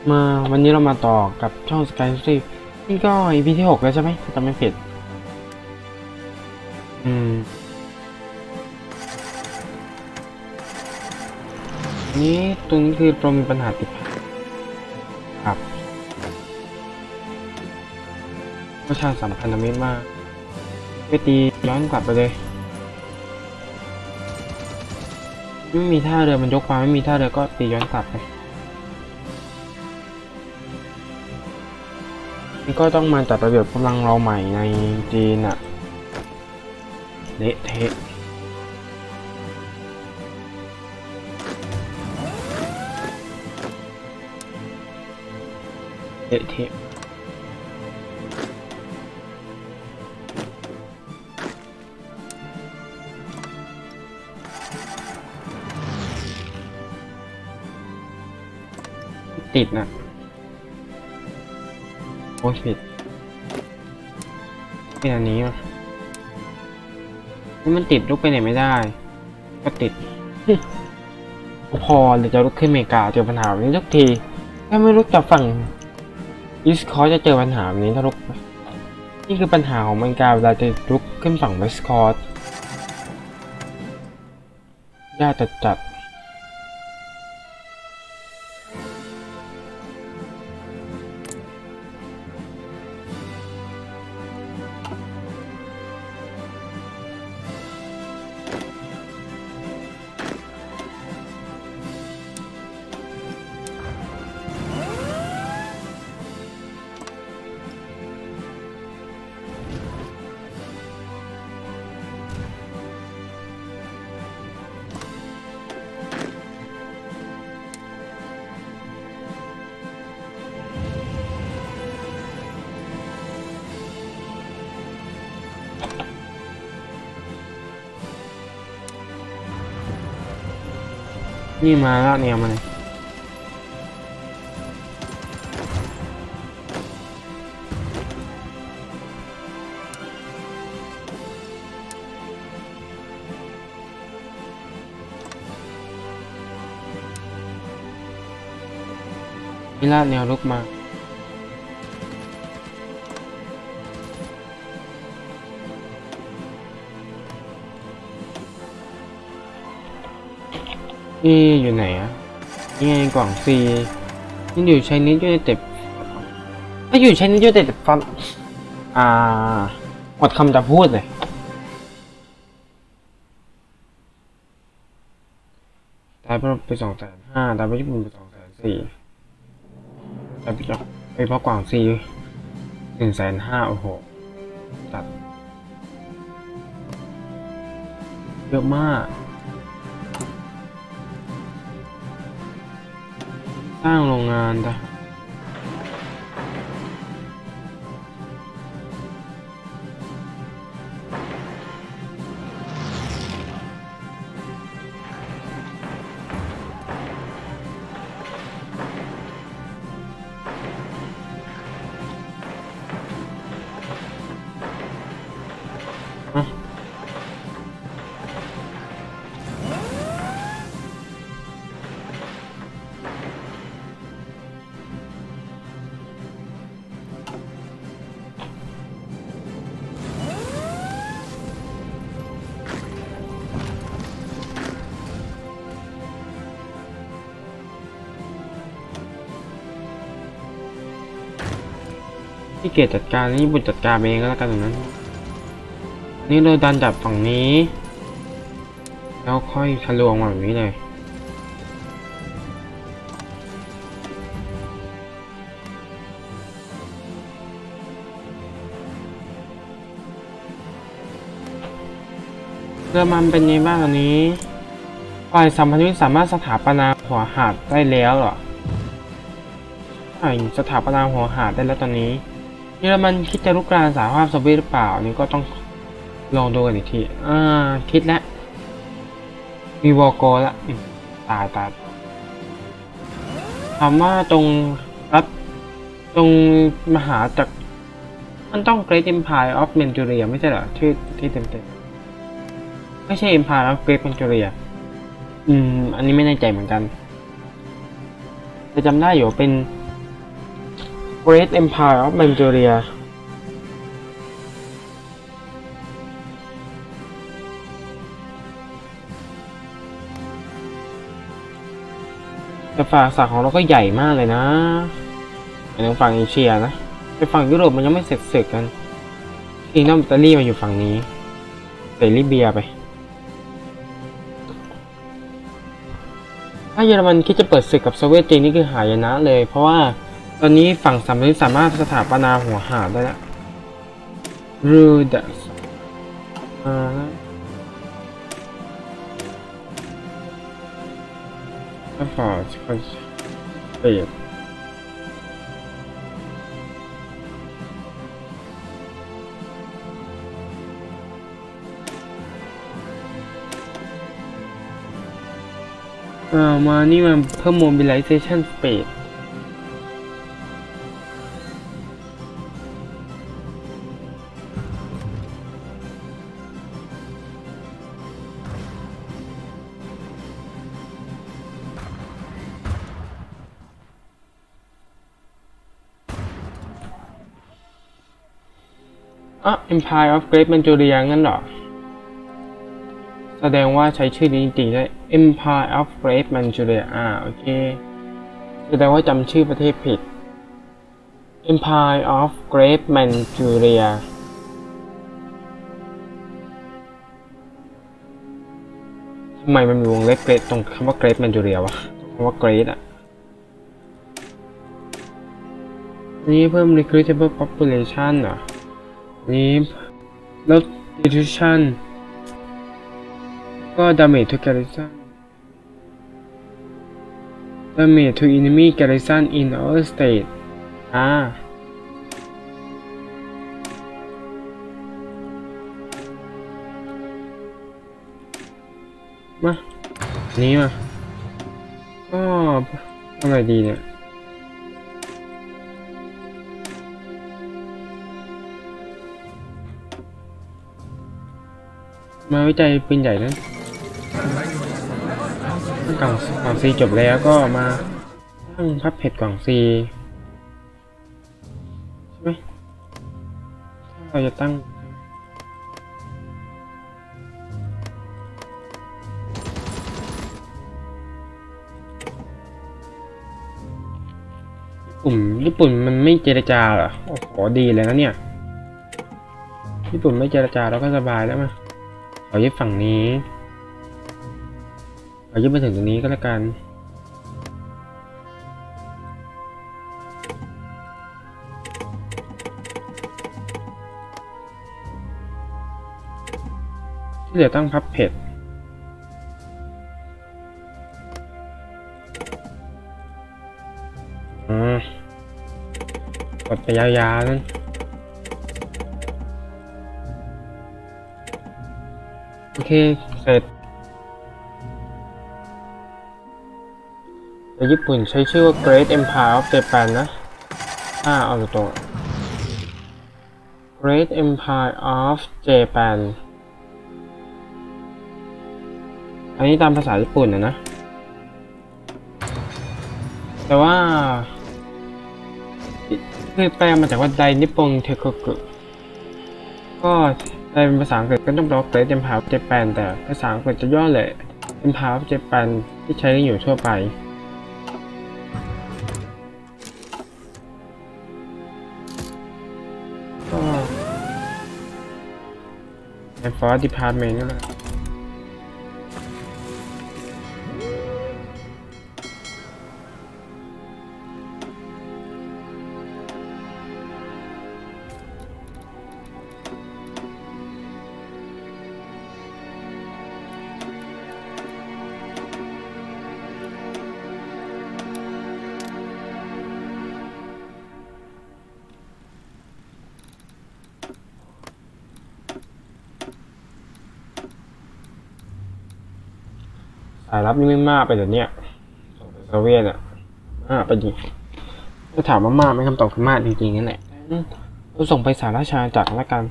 มาวันนี้เรามาต่อกับช่อง Sky City นี่ก็ EP ที่ 6 แล้วใช่ไหมถ้าจำไม่ผิดนี้ตรงนี้คือเรามีปัญหาติดขัดครับประชาสัมพันธมิตรมากไปตีย้อนกลับไปเลยไม่มีท่าเรือมันยกมาไม่มีท่าเรือก็ตีย้อนกลับไปนี่ก็ต้องมาจัดระเบียบกำลังเราใหม่ในจีนอะเละเทะเละเทะติดนะโอ้ผิดเป็นอันนี้มั้ยนี่มันติดลุกไปไหนไม่ได้ก็ติดพอหรือจะลุกขึ้นอเมริกาเจอปัญหาแบบนี้ทุกทีถ้าไม่ลุกจากฝั่งอีสต์คอสจะเจอปัญหาแบบนี้ถ้าลุกนี่คือปัญหาของอเมริกาเวลาจะลุกขึ้นฝั่งเวสต์คอสยากจัดนี่มาละเนี่ยมาเลยนี่ละแนวลุกมานี่อยู่ไหนอ่ะนี่ไงกล่องซีนี่อยู่ใช้นิดยูไนเต็ดถ้าอยู่ใช้นิดยูไนเต็ดฟันหมดคำจะพูดเลยได้ไป250,000ได้ไปญี่ปุ่นไป240,000ได้ไปเพราะกล่องซี150,000โอ้โหจัดเยอะมากสร้างโรงงานจ้ะที่เกตจัดการนี่บุตรจัดการเองก็แล้วกันตรงนั้นนี่เราดันจับฝั่งนี้แล้วค่อยทะลวงมาแบบนี้เลยเรือมันเป็นไงบ้างอันนี้ฝ่ายสัมพันธมิตรสามารถสถาปนาหัวหาดได้แล้วเหรอสถาปนาหัวหาดได้แล้วตอนนี้เยอรมันคิดจะรุกรานสหภาพโซเวียตหรือเปล่านี่ก็ต้องลองดูกันอีกทีคิดแล้วมีวอลโกแล้วตายถามว่าตรงรัฐตรงมหาจักรมันต้อง Great Empire of Manchuria ไม่ใช่เหรอที่เต็มไม่ใช่ Empire of Great Manchuria อันนี้ไม่แน่ใจเหมือนกันแต่จำได้อยู่เป็น Great Empire of Manchuria แต่ฝั่งศักดิ์ของเราก็ใหญ่มากเลยนะในฝั่งเอเชียนะแต่ฝั่งยุโรปมันยังไม่เสร็จศึกกันคิงดอมอิตาลีมาอยู่ฝั่งนี้เซลิเบียไปถ้าเยอรมันคิดจะเปิดศึกกับโซเวียตจริงนี่คือหายนะเลยเพราะว่าตอนนี้ฝั่งสามมิตรสามารถสถาปนาหัวหาดได้แล้วรูดัสถ้าฝ่าเปลี่ยนมานี่มันเพิ่ม mobilization speed Empire of Great Manchuria งั้นเหรอแสดงว่าใช้ชื่อนี้จริงๆได้ Empire of Great Manchuria โอเคแสดงว่าจำชื่อประเทศผิด Empire of Great Manchuria ทำไมมันมีวงเล็บ Great ตรงคำว่า Great Manchuria วะคำว่า Great นี่เพิ่ม recruitable population เหรอนี่ลด destruction ก็ damage to garrison damage to enemy garrison in all state มานี้มาก็อะไรดีเนี่ยมาวิจัยปืนใหญ่นั้นกล่องซีจบแล้วก็มาตั้งพับเพจกล่องซีใช่ไหมถ้าเราจะตั้งญี่ปุ่นมันไม่เจรจาเหรอโอ้โหดีเลยนะเนี่ยญี่ปุ่นไม่เจรจาเราก็สบายแล้วมั้ยขอยึดฝั่งนี้ขอยึดมาถึงตรงนี้ก็แล้วกันที่เหลือตั้งพับเพจกดไปยาวๆนั่นโอเคเสร็จแต่ญี่ปุ่นใช้ชื่อว่า Great Empire of Japan นะเอาตรง Great Empire of Japan อันนี้ตามภาษาญี่ปุ่นนะแต่ว่าคือแปลมาจากว่าไดนิปปงเทโกกุก็แปลเป็นภาษาอังกฤษก็ต้องบอก Great Empire of Japan แต่ภาษาอังกฤษจะย่อเลย Empire of Japan ที่ใช้กันอยู่ทั่วไปก็ใน Force Department ก็เลยสายลับนี่ไม่มากไปเดี๋ยวนี้โซเวียตไปดิถ้าถามว่ามากไม่คำตอบคือมากจริงๆนั่นแหละเราส่งไปสหราชอาณาจักรแล้วกัน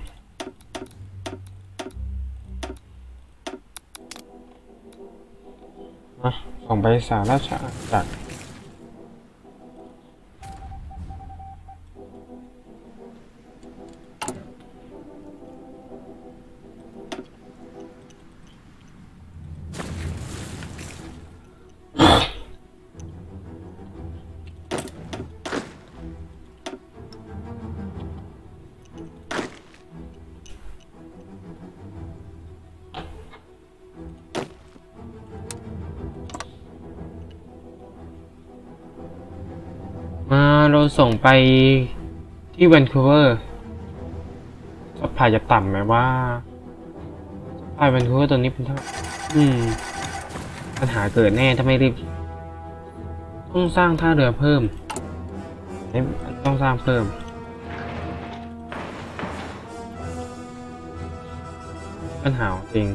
ส่งไปสหราชอาณาจักรเราส่งไปที่แวนคูเวอร์ซัพพลายจะต่ำไหมว่าซัพพลายแวนคูเวอร์ตัวนี้เป็นเท่าปัญหาเกิดแน่ถ้าไม่รีบต้องสร้างท่าเรือเพิ่มต้องสร้างเพิ่มปัญหาจริง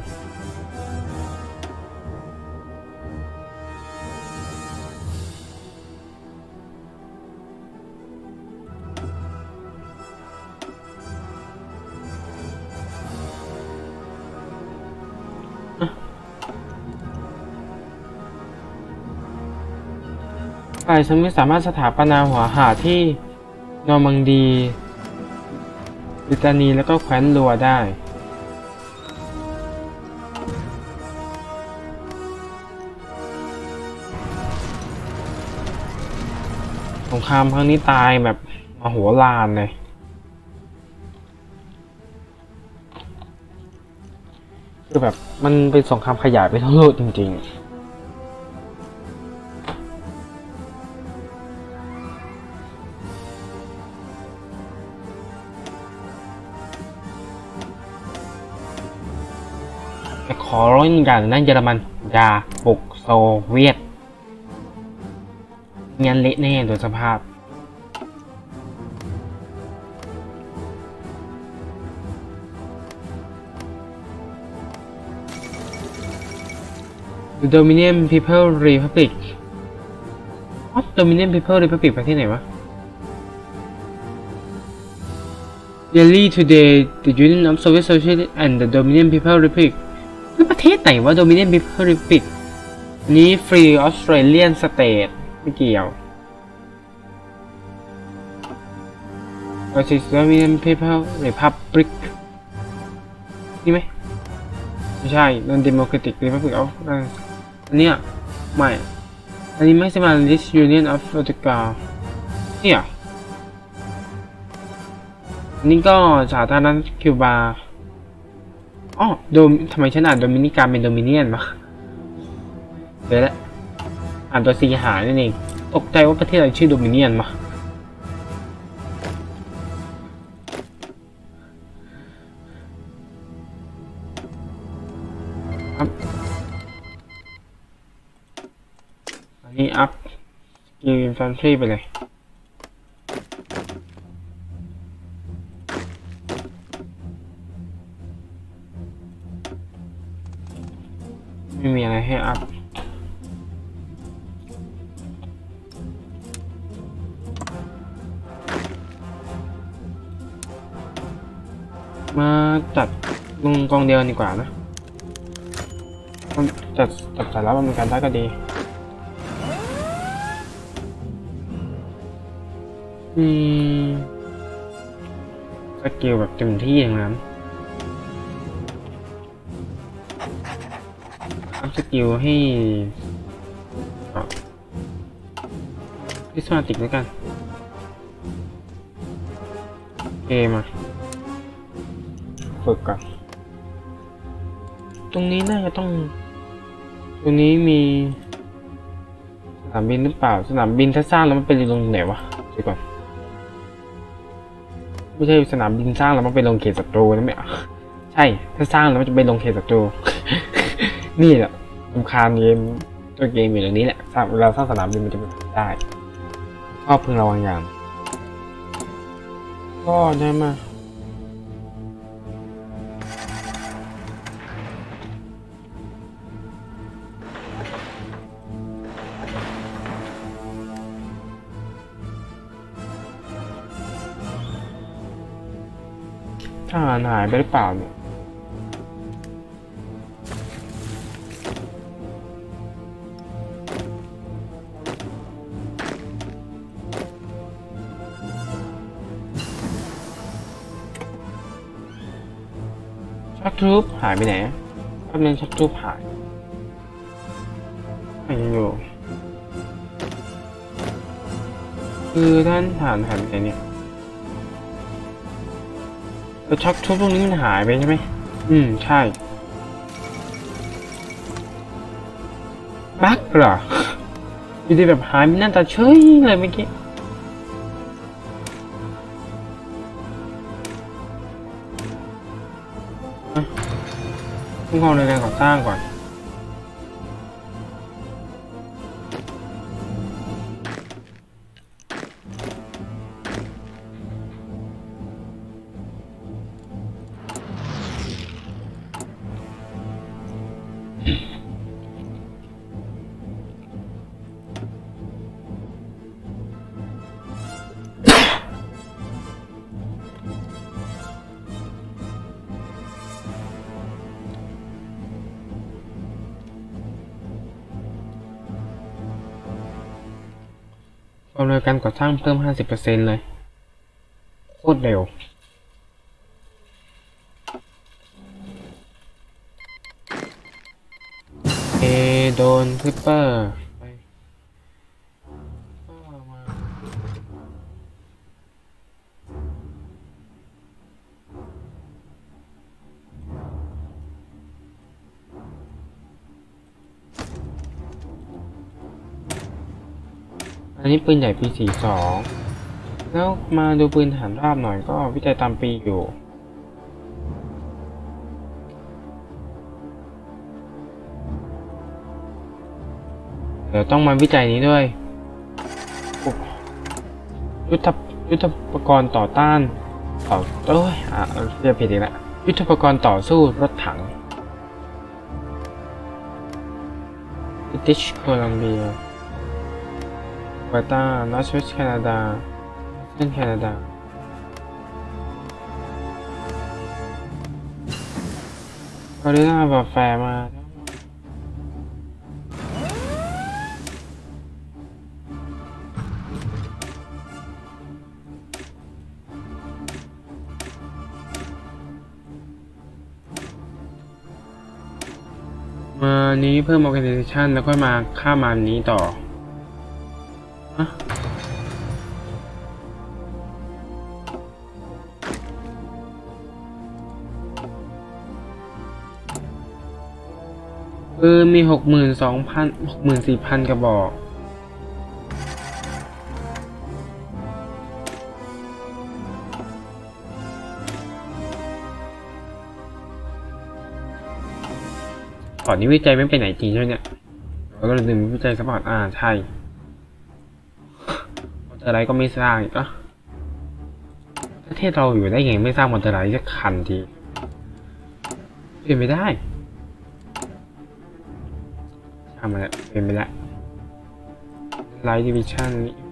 ฝ่ายสมิธสามารถสถาปนาหัวหาดที่นอร์มังดีบริตานีแล้วก็แคว้นลัวได้สงครามครั้งนี้ตายแบบมโหฬารเลยคือแบบมันเป็นสงครามขยายไปทั้งโลกจริงๆแต่ขอร้องอย่างนั้นเยอรมันอย่าบุกโซเวียตงั้นเละแน่โดยสภาพDominion People Republic What Dominion People Republic ประเทศไหนวะ Yearly Today the Union of Soviet Socialist and the Dominion People Republic คือประเทศไหนวะ Dominion People Republic นี้ Free Australian State ไม่เกี่ยว What is Dominion People Republic นี่ไหมไม่ใช่ Non-Democratic Republic of อันเนี้ยไม่อันนี้ไม่ใช่มา List Union of Portugal เนี่ยอันนี้ก็สาธารณรัฐคิวบาอ๋อทำไมฉันอ่านโดมินิกาเป็นโดมิเนียนวะเดี๋ยวละอ่านตัวซีหายนั่นเองตกใจว่าประเทศอะไรชื่อโดมิเนียนมาครับอันนี้อัพสกิลอินฟันทรีไปเลยไม่มีอะไรให้อัพมาจัดลงกองเดียวดีกว่านะจัดสาระบำรุงการได้ก็ดีสกิลแบบเต็มที่อย่างนั้นอัพสกิลให้พิสมาติกด้วยกันเกมมาฝึกก่อนตรงนี้น่าจะต้องตรงนี้มีสนามบินหรือเปล่าสนามบินถ้าสร้างแล้วมันเป็นลงไหนวะดูก่อนไม่ใช่สนามบินสร้างแล้วมันเป็นลงเขตศัตรูนะไม่ใช่ถ้าสร้างแล้วมันจะเป็นลงเขตศัตรู นี่แหละสำคัญเกมตัวเกมอยู่ตรงนี้แหละเวลาสร้างสนามบินมันจะเป็นได้ชอบพึงระวังอย่างก็ได้มาทหารหายไปหรือเปล่าเนี่ยชักทรูปหายไปไหนแป๊บนึงชักทรูปหายยังอยู่คือด้านฐานหันไปเนี่ยแต่ชักทรูปตรงนี้มันหายไปใช่ไหมใช่บั๊กเหรออยู่ดีแบบหายไม่น่าจะเฉยเลยเมื่อกี้คุ้มครองในการก่อสร้างก่อนความเร็วการก่อสร้างเพิ่ม 50% เลยโคตรเร็วโดนคลิปเปอร์ไปอันนี้ปืนใหญ่ปี 42แล้วมาดูปืนฐานราบหน่อยก็วิจัยตามปีอยู่เดี๋ยวต้องมาวิจัยนี้ด้วยยุทธปกรณ์ต่อต้านเรียกผิดอีกแล้วยุทธปกรณ์ต่อสู้รถถัง British Columbia เวต้า Northwest Canada เส้นแคนาดาเขาได้มาแบบแฟร์มานี้เพิ่ม organization แล้วค่อยมาข้ามมานี้ต่อมี 64,000 กระบอกก่อนนี้วิจัยไม่ไปไหนจริงใช่ไหมเนี่ยเราก็เลยลืมวิจัยซัพพอร์ตใช่มอเตอร์ไลท์ก็ไม่สร้างอีกประเทศเราอยู่ได้ไงไม่สร้างมอเตอร์ไลท์สักคันทีเป็นไม่ได้ทำมาแล้วเป็นไปแล้วไลท์ดิวิชั่น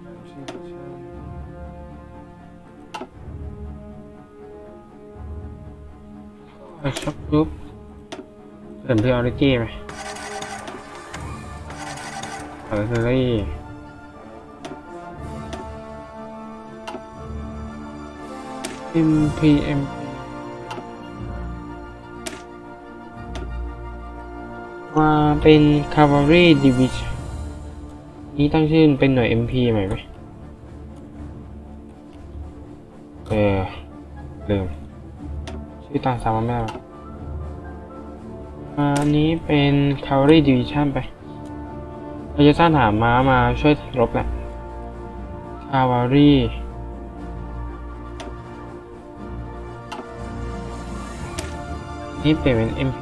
ช็อปกรุ๊ปเติม priority ไหมpriority MPM มาเป็น Cavalry Division นี้ตั้งชื่อเป็นหน่วย MP ใหม่ไหมลืมชื่อต่างสามารถไม่ได้อันนี้เป็น Cavalry Division ไปเราจะสร้างฐานม้ามาช่วยรบแหละ Cavalry นี่เปลี่ยนเป็น MP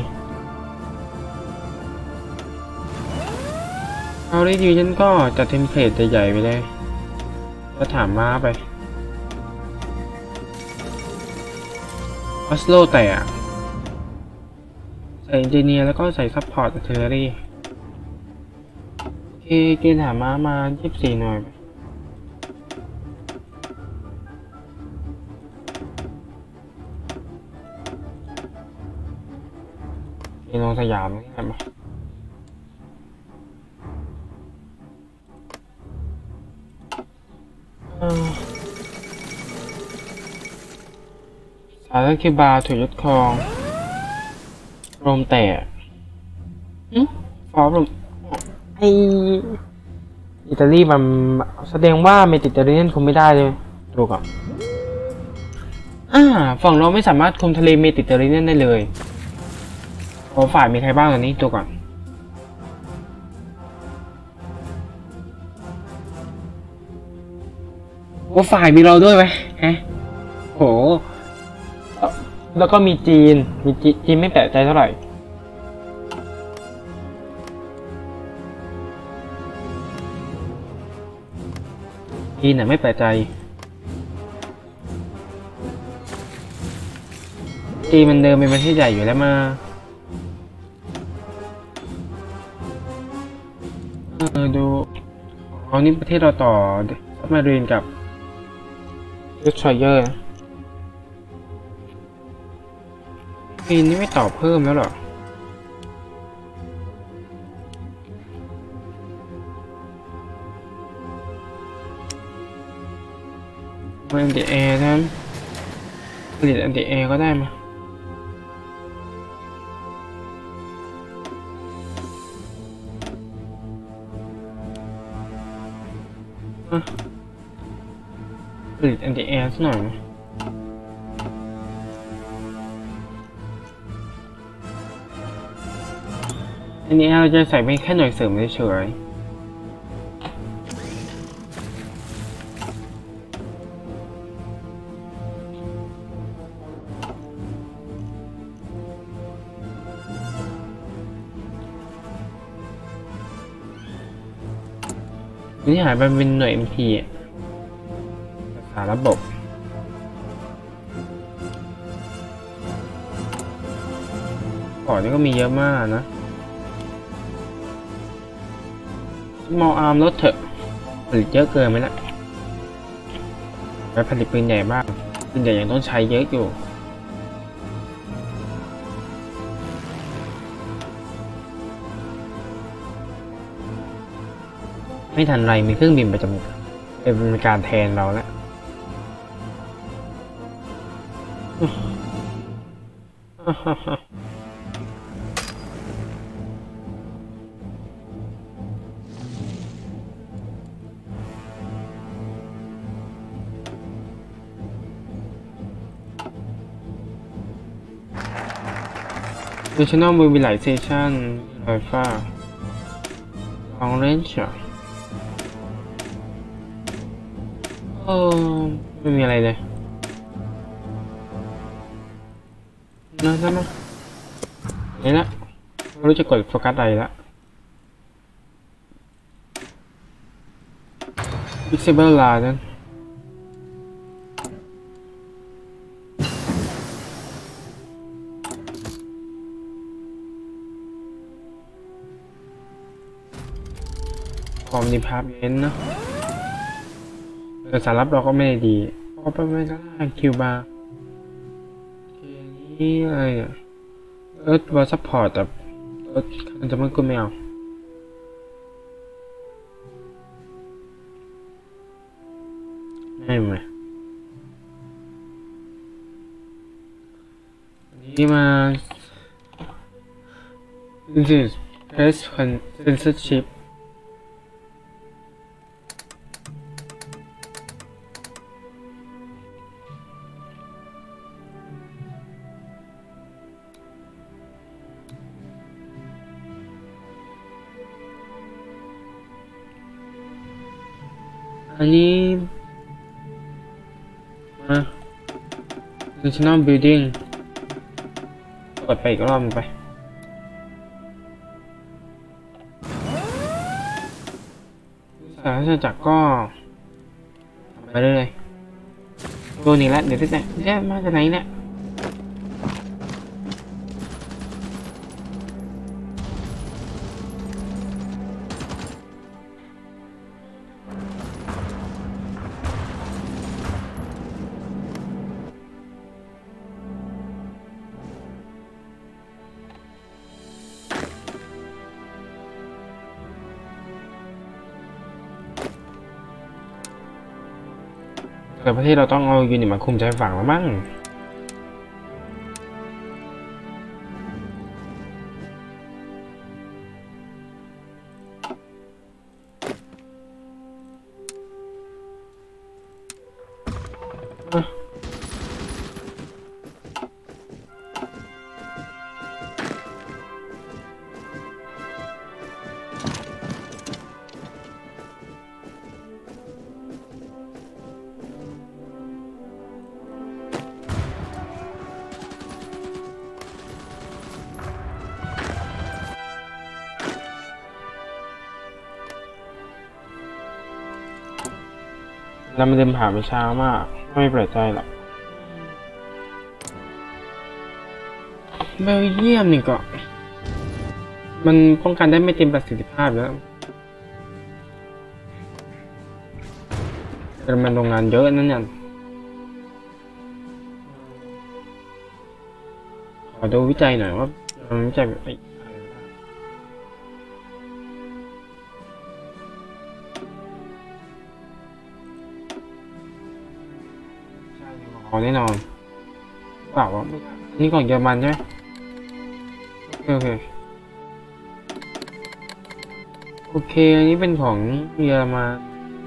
Cavalry Division ก็จัดเทมเพลตใหญ่ๆไปเลยแล้วถามม้าไปออสโลแต่ใส่เอนจิเนียร์แล้วก็ใส่ซัพพอร์ตอาร์เทอร์รี่โอเคเกณฑ์หาม้ามา24หน่อยเกณฑ์ลงสยามนี่ไงมาสารคิบาถูกยึดครองโรมแต่ฟอร์มไออิตาลีมันแสดงว่าเมดิเตอร์เรเนียนคุมไม่ได้เลยดูก่อนฝั่งเราไม่สามารถคุมทะเลเมดิเตอร์เรเนียนได้เลยฝ่ายมีใครบ้างตอนนี้ตัวก่อนฝ่ายมีเราด้วยไหมโหแล้วก็มีจีนไม่แปลกใจเท่าไหร่จีนน่ะไม่แปลกใจจีนมันเดิมเป็นประเทศใหญ่อยู่แล้วมาดูเอานี่ประเทศเราต่อซับมารีนกับดิสทรอยเออร์จีนนี่ไม่ต่อเพิ่มแล้วหรอแอนตี้แอร์นั้นผลิตแอนตี้แอร์ก็ได้มาผลิตแอนตี้แอร์สักหน่อยไหมอันนี้เราจะใส่เป็นแค่หน่วยเสริมเฉยนี่หายไปเป็นหน่วย MT รักษาระบบก่อนนี้ก็มีเยอะมากนะมออาร์มลดเถอะผลิตเยอะเกินไหมล่ะไปผลิตปืนใหญ่บ้างปืนใหญ่ยังต้องใช้เยอะอยู่ไม่ทันไรมีเครื่องบินประจำเป็นการแทนเราแล้วNational Mobilization Alpha Long Range ไม่มีอะไรเลยนะใช่ไหมนี่ละไม่รู้จะกดโฟกัสอะไรละ Visible Line นั้นคอมดีพาร์ตเมนต์นะสารรับเราก็ไม่ได้ดีเอาไปไม่ได้คิวบาร์นี่อะไรอ่ะวอลซัพพอร์ตแบบจะมันก็ไม่เอาไม่ไหมนี่มา this is press censorshipอันนี้National Building กดไปอีกรอบไปสารราชจักรก็ทำไปเรื่อยๆตัวนี้แล้วเดี๋ยวจะมาจากไหนเนี่ย แต่ประเทศเราต้องเอายูนิตมาคุมชายฝั่งแล้วมั้งแล้วมันเดินผ่านไปช้ามากไม่แปลกใจหรอกเบลเยียมนี่ก็มันป้องกันได้ไม่เต็มประสิทธิภาพแล้วแต่มันโรงงานเยอะนั่นเนี่ยขอดูวิจัยหน่อยว่ามันวิจัยแบบอะไรขอแน่นอนเปล่าว่านี่ของเยอรมันใช่ไหมโอเคโอเคอันนี้เป็นของเยอรมัน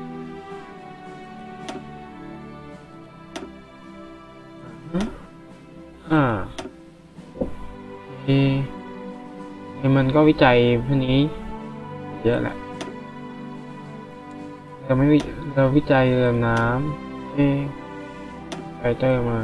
มันก็วิจัยพวกนี้เยอะแหละเราวิจัยเรือน้ำไฟเตอร์มา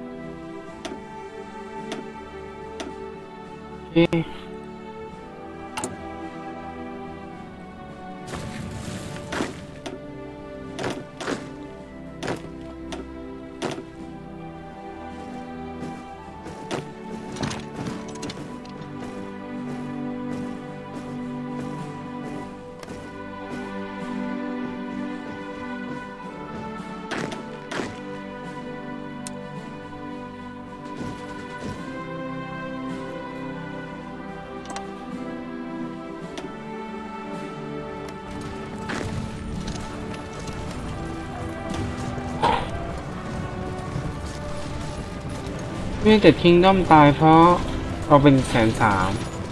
เมื่อแต่คิงด้อมตายเพราะเราเป็น130,000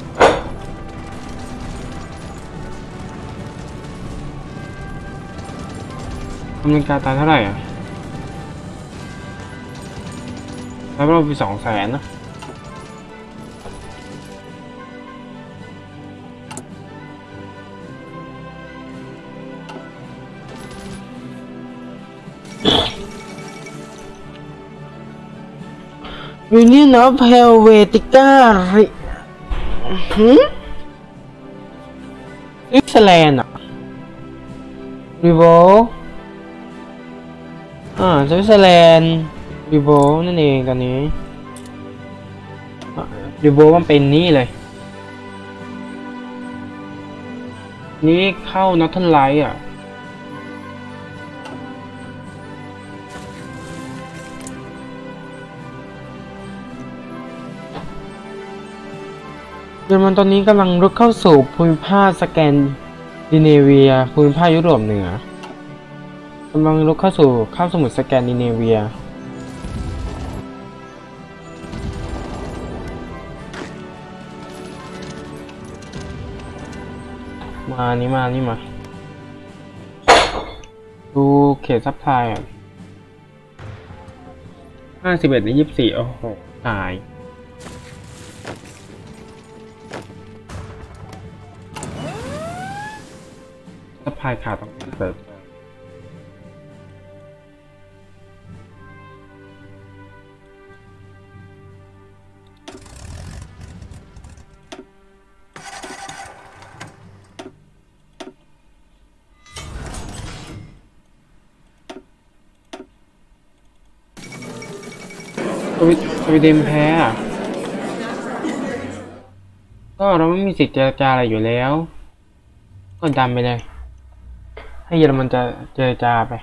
อเมริกาตายเท่าไหร่อ่ะแล้วเราไป200,000นะUnion of Helvetica สวิตเซอร์แลนด์อ่ะรีโวสวิตเซอร์แลนด์รีโวนั่นเองตอนนี้รีโวมันเป็นนี่เลยนี่เข้านอร์เทิร์นไลท์อ่ะเยอรมันตอนนี้กำลังรุกเข้าสู่ภูมิภาคสแกนดิเนเวียภูมิภาคยุโรปเหนือกำลังรุกเข้าสู่คาบสมุทรสแกนดิเนเวียมาดูเขตซัพพลายอ่ะ51 ใน 24โอ้โหตายซัพพลายขาดต้องเติมสวีเดนแพ้ก็เราไม่มีสิทธิ์เจรจาอะไรอยู่แล้วก็ดันไปเลยให้เยอรมันจะเจรจาไป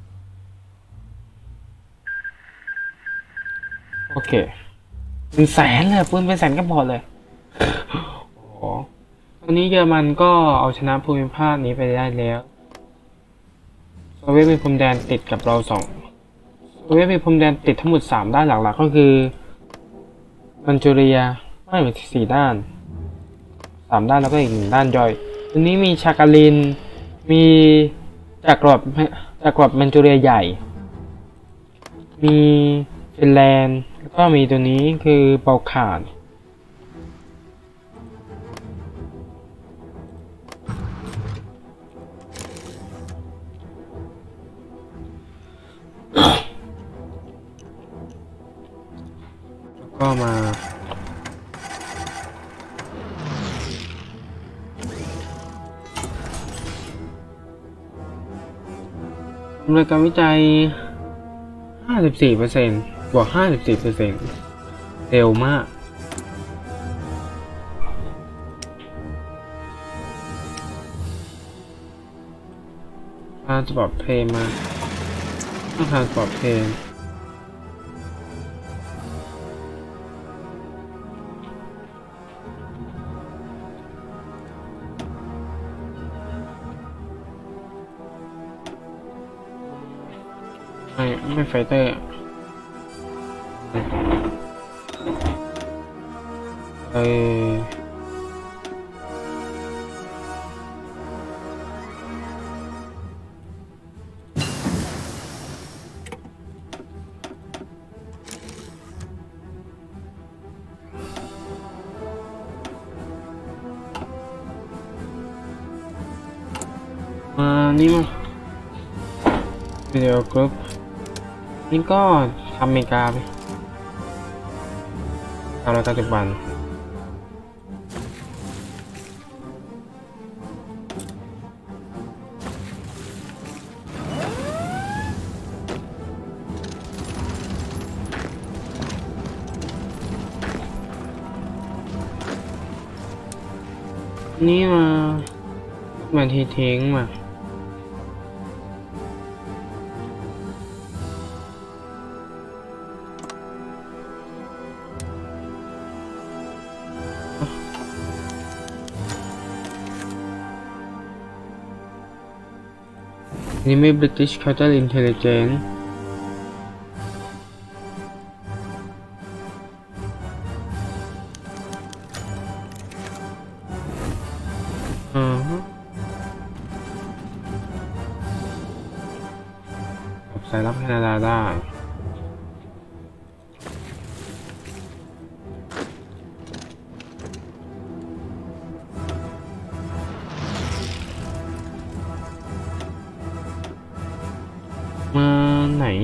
โอเค100,000เลยปืนเป็น100,000ก็พอเลยโอ้โหตอนนี้เยอรมันก็เอาชนะภูมิภาคนี้ไปได้แล้วโซเวียตมีพรมแดนติดกับเรา2โซเวียตมีพรมแดนติดทั้งหมด3ด้านหลักๆก็คือมันจูเรียไม่เป็น4ด้าน3ด้านแล้วก็อีก1ด้านย่อยทีนี้มีชากาลินมีจักรวรรดิมันจูเรียใหญ่มีฟินแลนด์แล้วก็มีตัวนี้คือเบลข่านแล้วก็มาดำเนินการวิจัย 54%บวก 54%เร็วมากทางสปอร์ตเพลย์มาทางสปอร์ตเพลย์ไม่ไฟเตอร์นี่มาวิดีโอกรุ๊ปนี่ก็ทำอเมริกาไป990 วันนี่มาทีทิ้งมานี่ไม่ British Cultural Intelligence สายลับแคนาดาได้มาไหน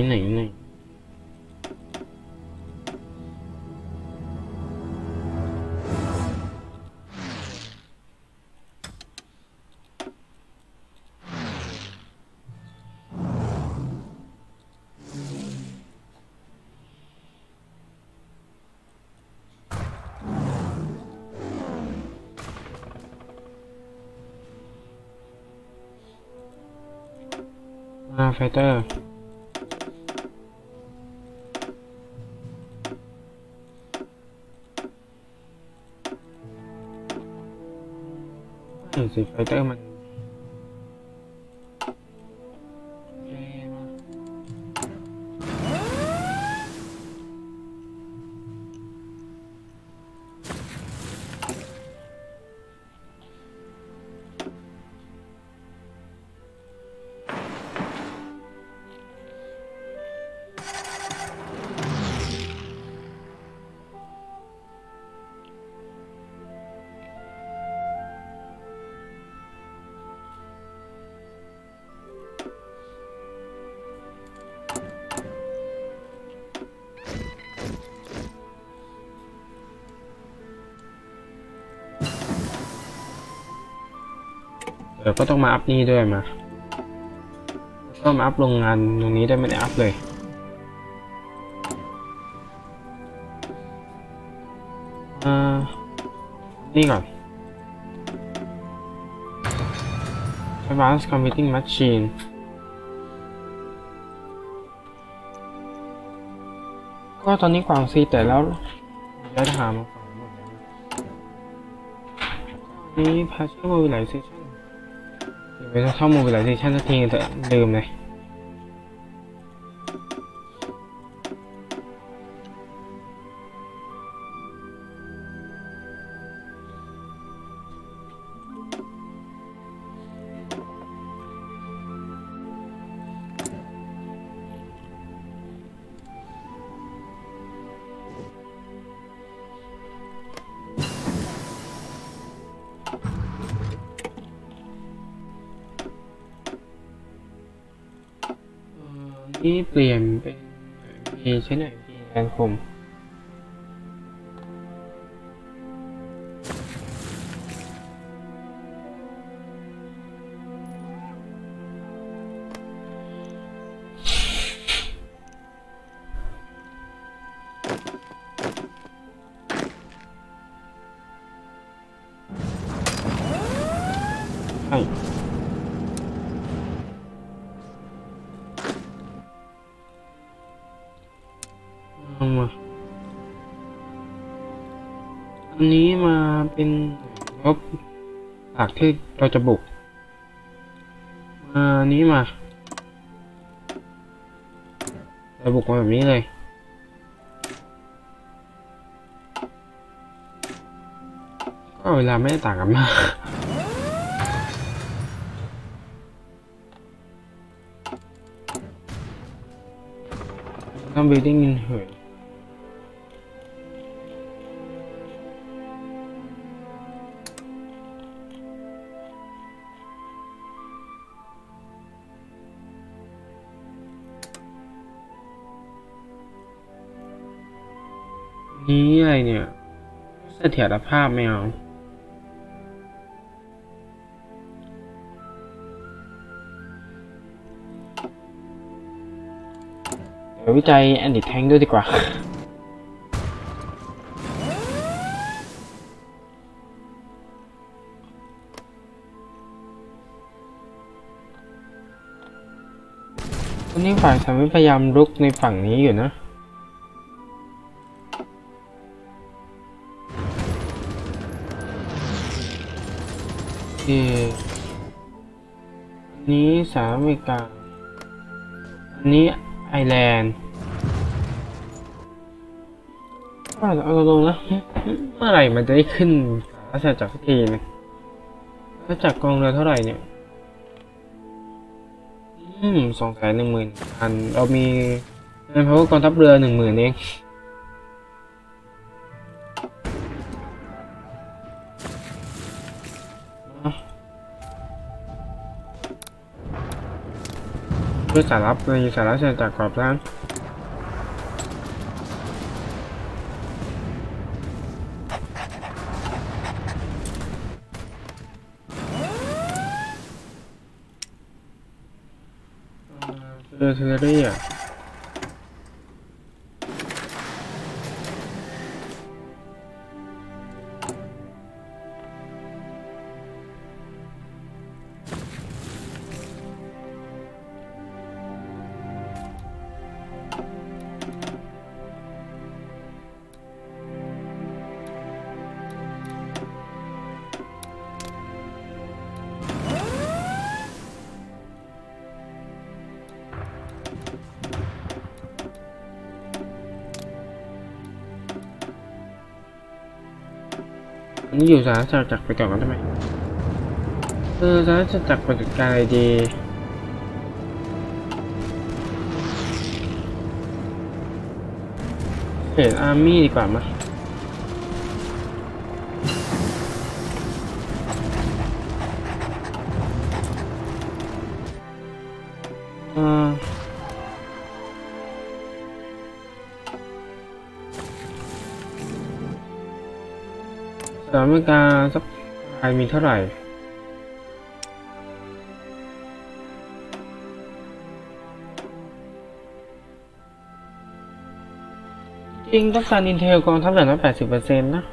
ไฟเตอร์สิไฟเตอร์มันเดี๋ยวก็ต้องมาอัพนี่ด้วยมาก็มาอัพโรงงานตรงนี้ได้ไม่ได้อัพเลยนี่ก่อน Advanced Computing Machine ก็ตอนนี้กวางซีแต่แล้วย้ายทหารมาฝั่งหมดแล้วนี่ Partial Mobilization เดี๋ยวจะเข้า Mobilization สักทีแต่ลืมเลยนี่เปลี่ยนเป็นใช้หน่อยแทนคมอันนี้มาเป็นงบหลักที่เราจะบุกมานี้มาเราบุกมาแบบนี้เลยก็เวลาไม่ได้ต่างกันมากต้อง building in เหยนี้อะไรเนี่ยเสถียรภาพไม่เอาเดี๋ยววิจัยแอนติแทงด้วยดีกว่าตอนนี้ฝ่ายสามีพยายามรุกในฝั่งนี้อยู่นะอันนี้สหรัฐอเมริกาอันนี้ไอร์แลนด์ว่าเอาตรงๆนะเมื่อไหร่มันจะได้ขึ้นราชอาณาจักรสักทีนะราชอาณาจักรกองเรือเท่าไหร่เนี่ย210,000 อันเรามีเงินพาวเวอร์กองทัพเรือ10,000เองด้วยสารับในสาระเชิญจากขอบร้านเทอร์เรียอันนี้อยู่สาราจักรไปก่อนกันได้ไหมสาราจักรปฏิการอะไรดีเห็นอาร์มี่ดีกว่ามั้ยสหรัฐอเมริกาสักไทยมีเท่าไหร่จริงต้องการอินเทลกองทัพเหลือ80%นะ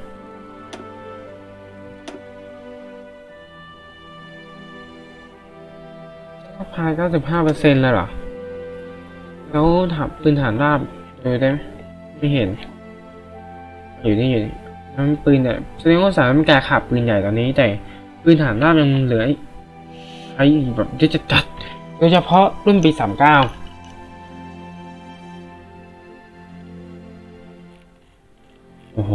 ทัพพาย95%เลยเหรอแล้วถับปืนฐานราบดูได้ไหมไม่เห็นอยู่นี่นั่นปืนเนี่ยแสดงว่าสหรัฐอเมริกาขับปืนใหญ่ตอนนี้แต่ปืนฐานราบยังเหลือใช้แบบเยอะจัดโดยเฉพาะรุ่นปี39โอ้โห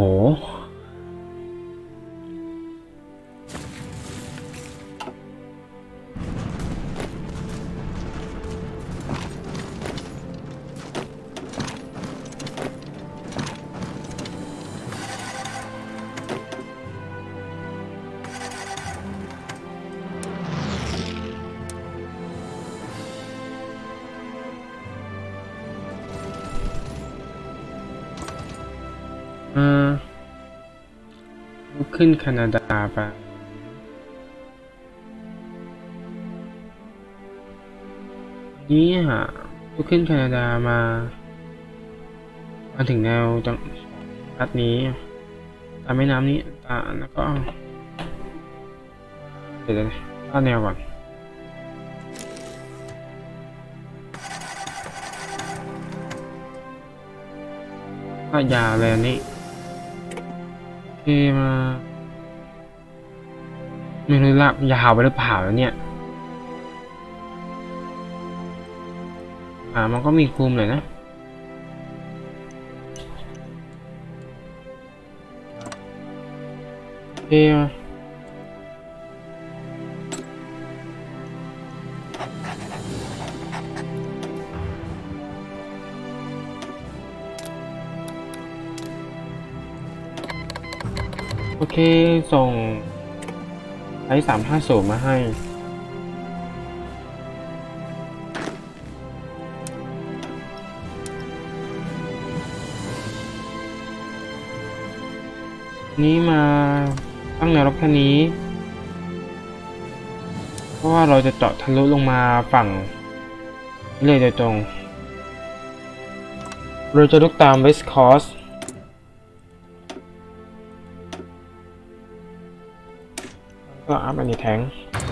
ขึ้นแคนาดาไปนี่ฮะขึ้นแคนาดามาถึงแนวจังหวัดนี้ตามแม่น้ำนี้แล้วก็เดี๋ยวตั้งแนวก่อนก็ยาวเลยนี่เอมาไม่รู้ละยาวไปหรือเปล่าแล้วเนี่ยมันก็มีคุมเลยนะเอมาโอเคส่งไอ้350มาให้นี้มาตั้งแนวรบแค่นี้เพราะว่าเราจะเจาะทะลุลงมาฝั่งเลยโดยตรงเราจะลุกตาม West Coast ก็อัพอันนี้แทง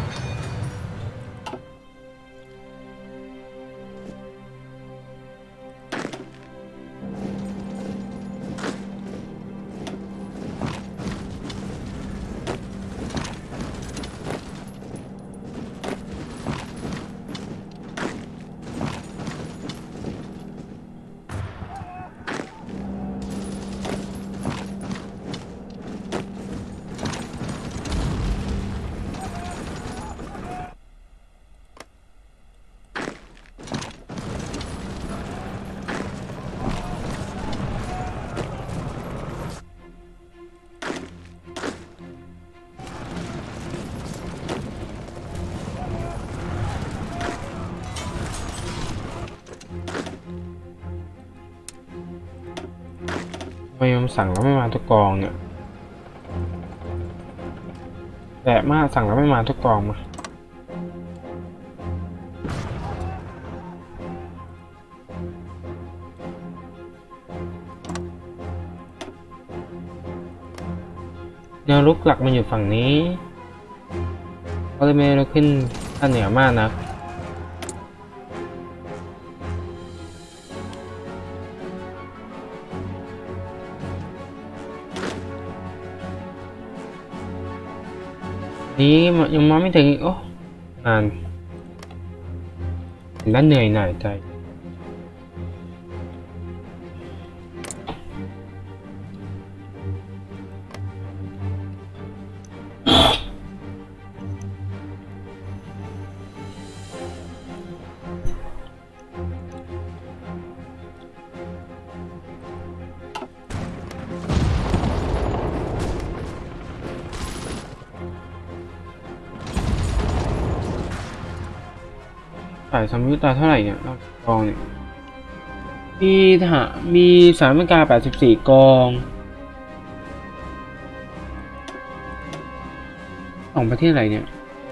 ทำไมมันสั่งแล้วไม่มาทุกกองเนี่ยแต่มาสั่งแล้วไม่มาทุกกองมาแนวรุกหลักมันอยู่ฝั่งนี้ก็เลยไม่ได้ขึ้นด้านเหนือมากนะนี้ยังมาไม่ถึงโอ้นานด้านเหนื่อยหน่อยใจสายสมิธตาเท่าไหร่เนี่ยรอบกองเนี่ยมีสหรัฐอเมริกา84กองของประเทศอะไรเนี่ย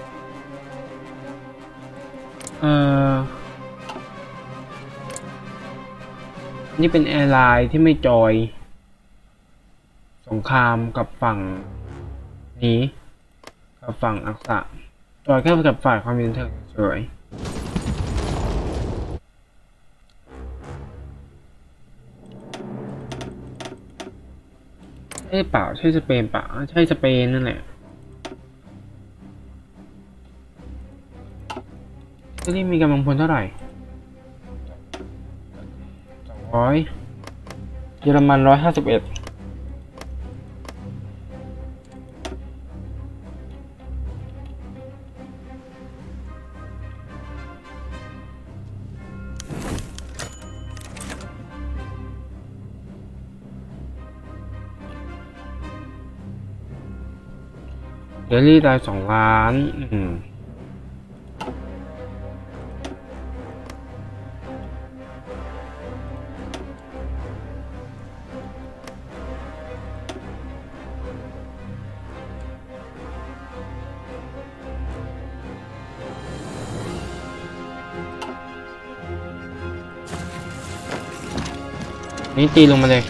นี่เป็นแอร์ไลน์ที่ไม่จอยสงครามกับฝั่งนี้กับฝั่งอักษะจอยแค่กับฝ่ายความเป็นเธอเฉยเปล่าใช่สเปนเปล่าใช่สเปนนั่นแหละที่นี่มีกำลังพลเท่าไหร่200เยอรมัน151เดลี่ได้2 ล้านนี่ตีลงมาเลย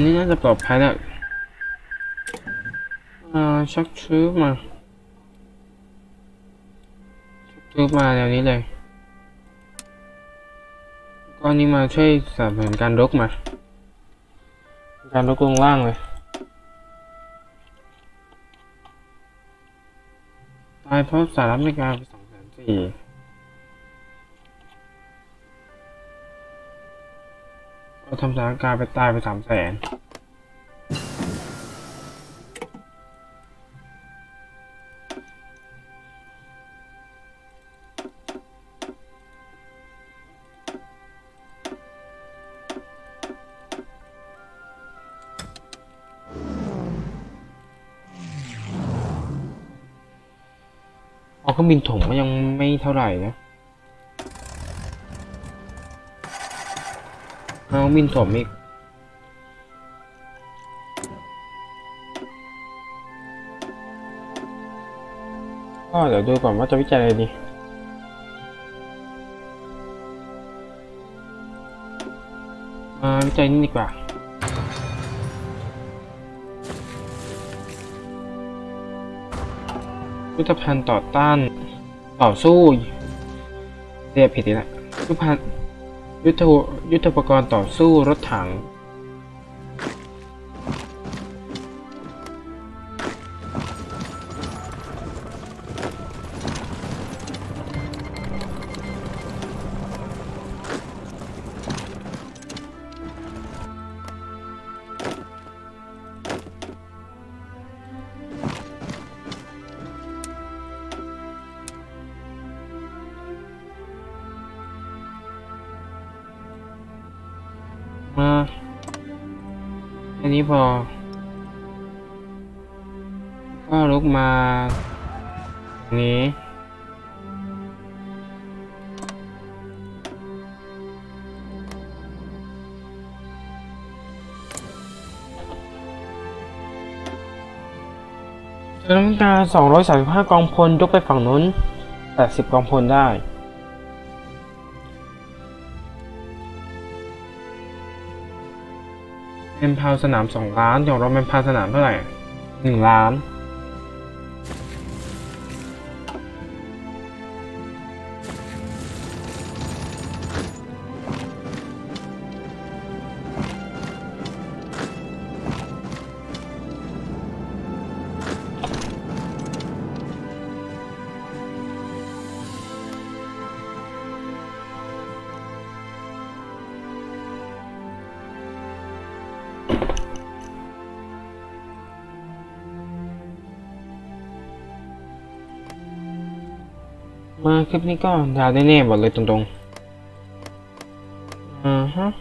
นี่น่าจะปลอดภัยแล้วชักชืบมาแนวนี้เลยก็นี้มาช่วยสนับสนุนการรกมาการรกลงล่างเลยตายเพราะสหรัฐอเมริกาไป240,000เราทำสถานการณ์ไปตายไป300,000เครื่องบินถมก็ยังไม่เท่าไหร่นะเอาบินถมอีกก็เดี๋ยวดูก่อนว่าจะวิจัยอะไรดีวิจัยนี่ดีกว่ายุทธภัณฑ์ต่อสู้เรียกผิดแล้วยุทธปกรณ์ต่อสู้รถถังอันนี้พอก็ลุกมานี้สถานการณ์235กองพลยกไปฝั่งนู้น80กองพลได้แมนพาวสนาม2 ล้านของเราแมนพาวสนามเท่าไหร่1 ล้านมาคลิปนี้ก็ยาวแน่ๆหมดเลยตรงๆฮะ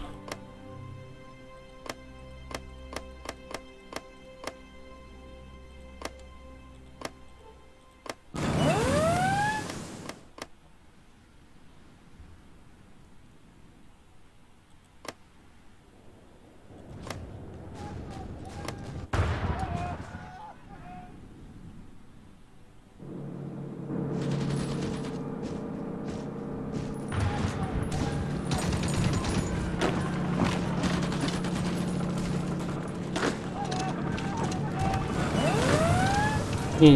นี่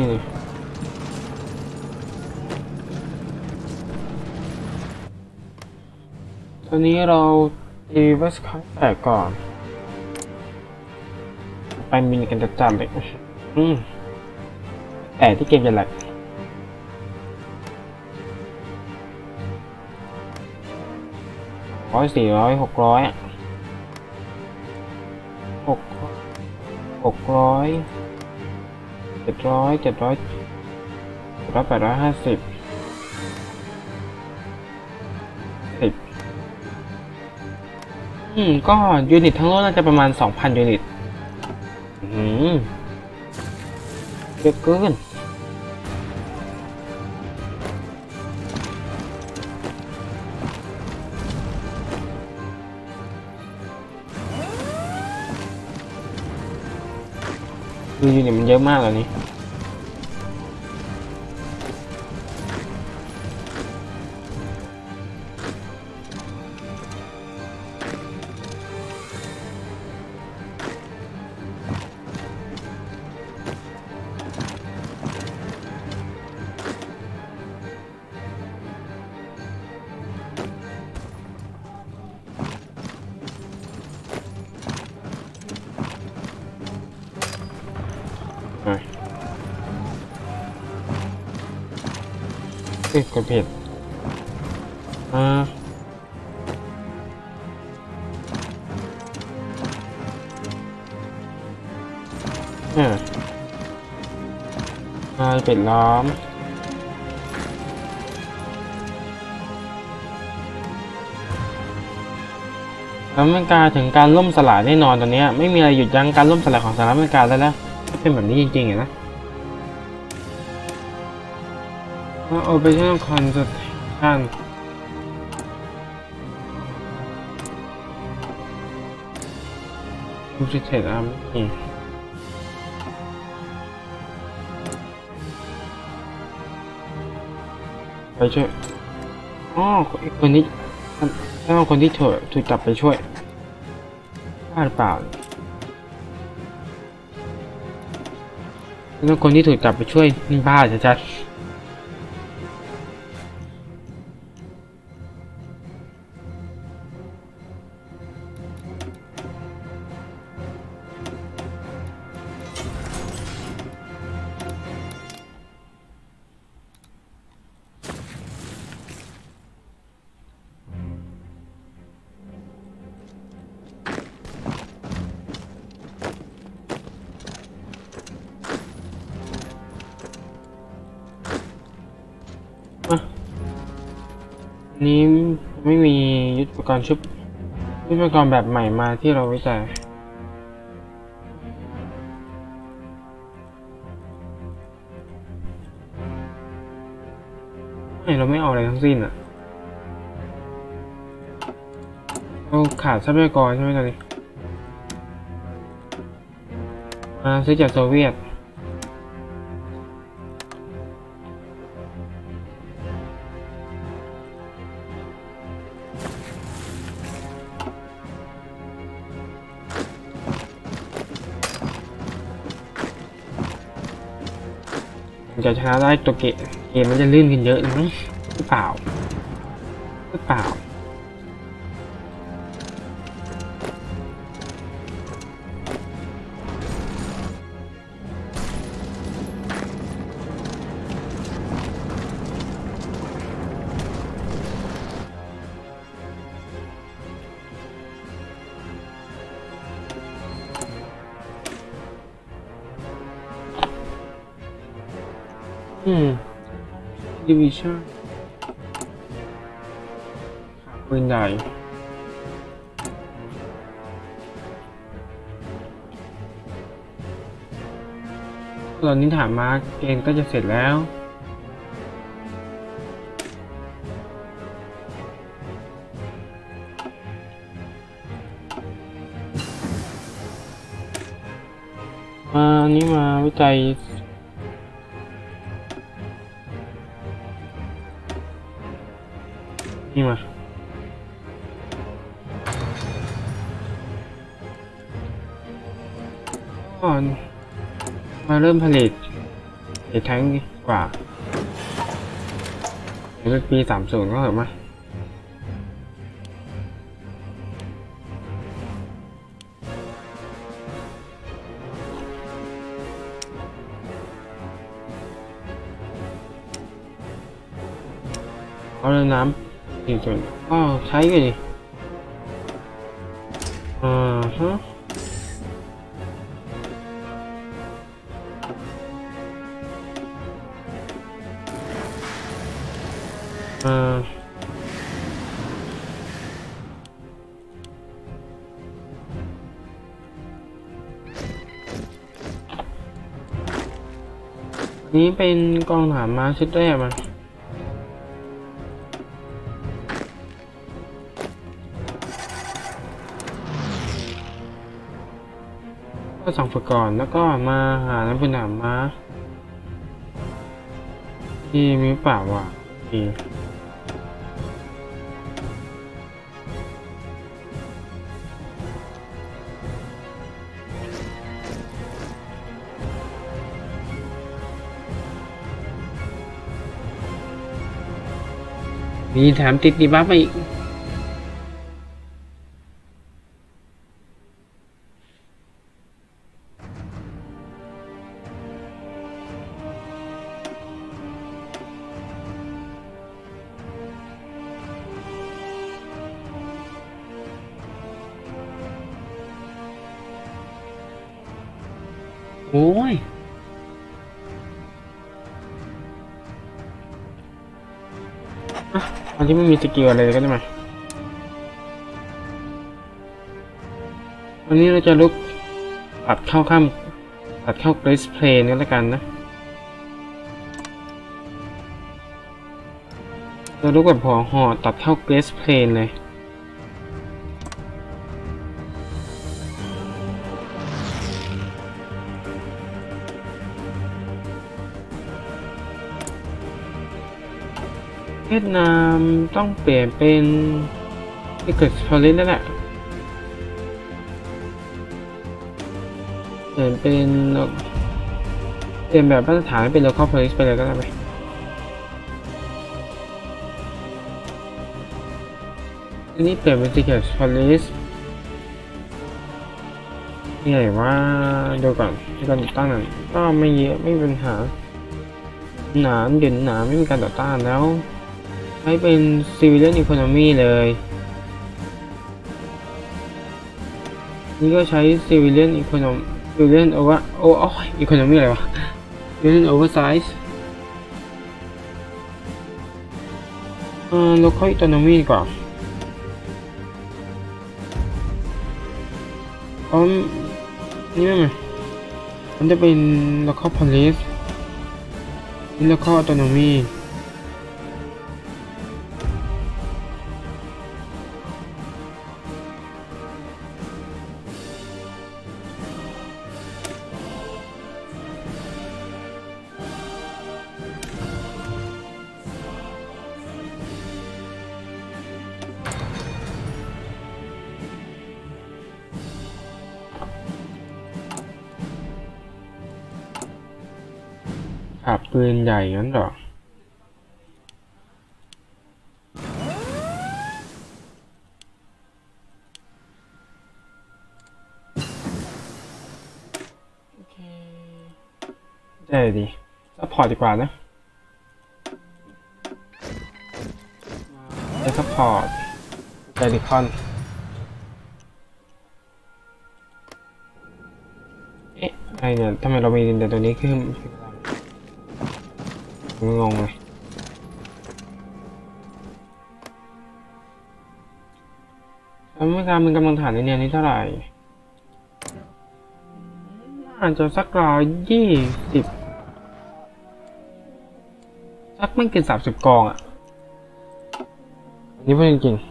ตอนนี้เราตีเวสครั้งแตกก่อนไปมินกันจะจับเลยแต่ที่เกมจะแหลก600 850 10ก็ยูนิตทั้งโลกน่าจะประมาณ 2,000 ยูนิตเยอะเกินยูนิตมันเยอะมากเลยนี่กดผิดอ่าปิดล้อมสหรัฐอเมริกาถึงการล่มสลายแน่นอนตอนนี้ไม่มีอะไรหยุดยั้งการล่มสลายของสหรัฐอเมริกาได้แล้วถ้าเป็นแบบนี้จริงๆนะ Operational Concentration United Army ไปช่วยคนนี้ต้องคนที่ถูกจับไปช่วยบ้าหรือเปล่าต้องคนที่ถูกจับไปช่วยนี่บ้าชัดนี้ไม่มียุทธปกรณ์แบบใหม่มาที่เราวิจัยเราไม่เอาอะไรทั้งสิ้นอ่ะเราขาดทรัพยากรใช่ไหมตอนนี้มาซื้อจากโซเวียตจะชนะได้ตัวเกมมันจะลื่นขึ้นเยอะนะหรือเปล่าดิวิชั่นปืนใหญ่ตอนนี้ถามมาเกมก็จะเสร็จแล้วอันนี้มาวิจัยนี่มาก่อนมาเริ่มผลิตแท้งดีกว่าเดี๋ยวเป็นปี30ก็เหรอมาเอาเลยน้ำส่วนใช้กันดิฮะนี้เป็นกองฐานม้าชุดแรกมาก็สั่งฝึกก่อนแล้วก็มาหานักบินหนามม้าที่มีเปล่าวะมีแถมติดดีบัฟไปอีกโอ้ยอันที่ไม่มีสกิลอะไรเลยก็ได้ไหมวันนี้เราจะลุกตัดเข้าข้ามตัดเข้าเกรสเพลนกันแล้วกันนะเราลุกแบบหัวห่อตัดเข้าเกรสเพลนเลยเวียดนามต้องเปลี่ยนเป็นที่เกิดฟอเรสแล้วแหละเปลี่ยนแบบมาตรฐานเป็น local police ไปเลยก็ได้ไหมทีนี้เปลี่ยนเป็น secret police นี่ไงว่าดูก่อนที่การติดตั้งนั้นก็ไม่เยอะไม่มีปัญหาหนาเด่นหนาไม่มีการต่อต้านแล้วใช้เป็น civilian economy เลยนี่ก็ใช้ civilian economy civilian over economy อะไรวะ civilian oversize local economy ดีกว่าเพราะนี่ไม่มันจะเป็น local police local autonomyขับปืนใหญ่งั้นเหรอโอเคได้ดีซัพพอร์ตดีกว่านะได้ซัพพอร์ตใจดิคอนเอ๊ะอะไรเนี่ยทำไมเรามีแต่ตัวนี้ขึ้นงงเลยอเมริกามันกำลังฐานในเนี่ยนี้เท่าไหร่อาจจะสัก120สักไม่เกิน30 กองอ่ะนี่พูดจริง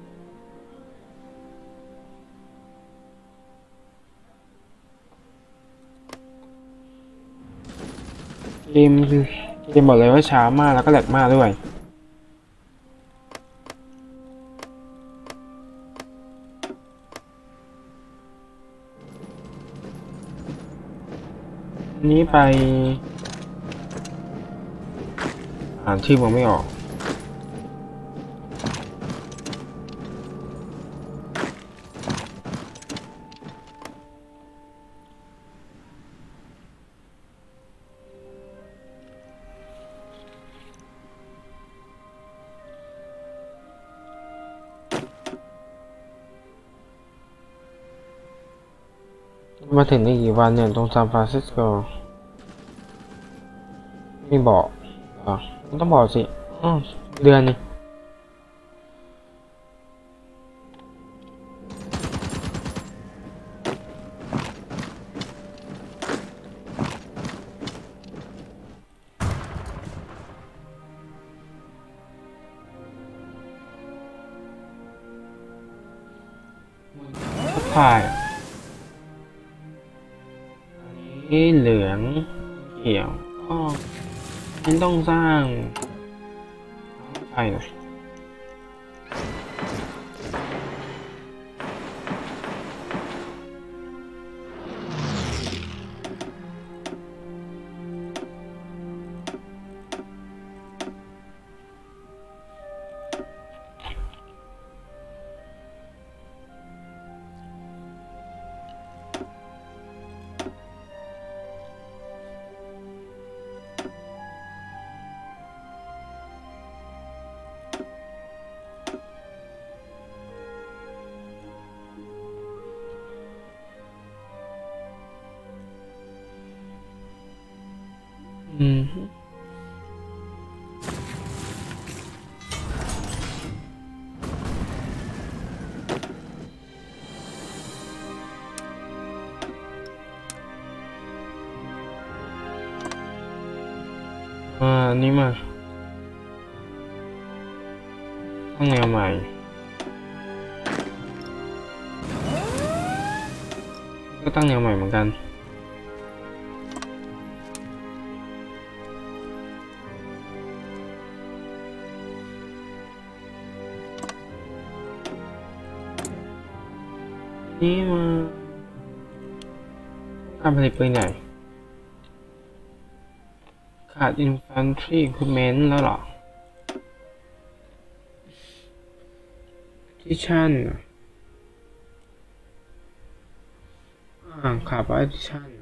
ๆเกมบอกเลยว่าช้ามากแล้วก็แหลกมากด้วยนี้ไปอ่านชื่อมันไม่ออกมาถึงได้กี่วันเนี่ยตรงซานฟรานซิสโกไม่บอกอ่ะมันต้องบอกสิอ๋อเดือนนึงถ่ายนี่เหลืองเขียวก็ฉันต้องสร้างไฟหน่อยอันนี้มาตั้งแนวใหม่ก็ตั้งแนวใหม่เหมือนกันนี่มาการผลิตปืนใหญ่ขาด infantry equipment แล้วเหรอที่ชั่นขาดไว้ที่ชั่น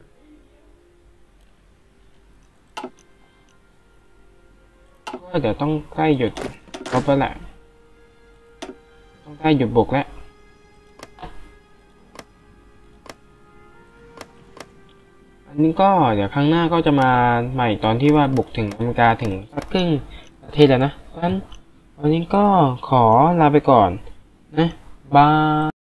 ก็เดี๋ยวต้องใกล้หยุดรบแล้วแหละต้องใกล้หยุดบุกแล้วอันนี้ก็เดี๋ยวครั้งหน้าก็จะมาใหม่ตอนที่ว่าบุกถึงอเมริกาถึงสักครึ่งประเทศแล้วนะเพราะฉะนั้นวันนี้ก็ขอลาไปก่อนนะบาย